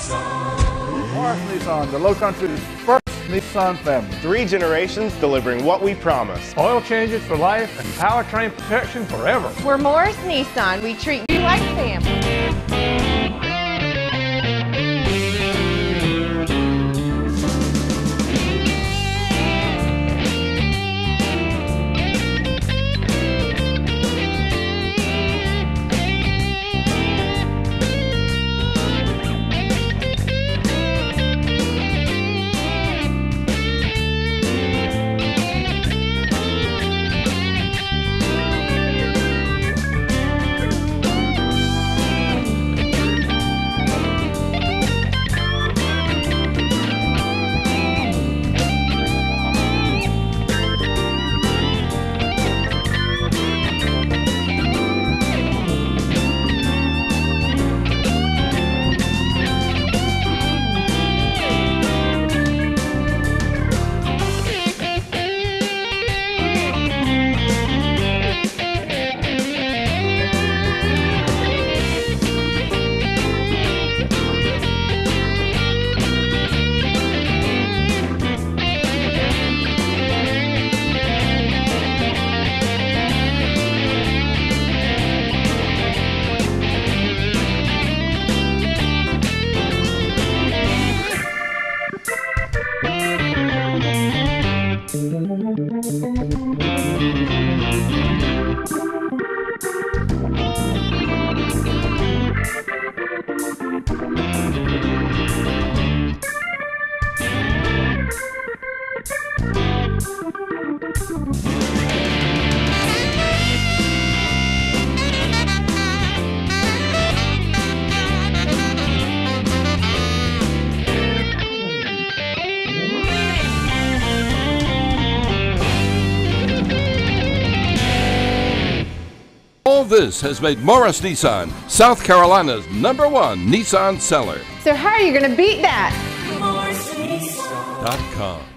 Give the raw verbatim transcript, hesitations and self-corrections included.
Morris Nissan, the Low Country's first Nissan family. Three generations delivering what we promise. Oil changes for life and powertrain protection forever. We're Morris Nissan. We treat you like family. All this has made Morris Nissan South Carolina's number one Nissan seller. So how are you going to beat that? Dot com.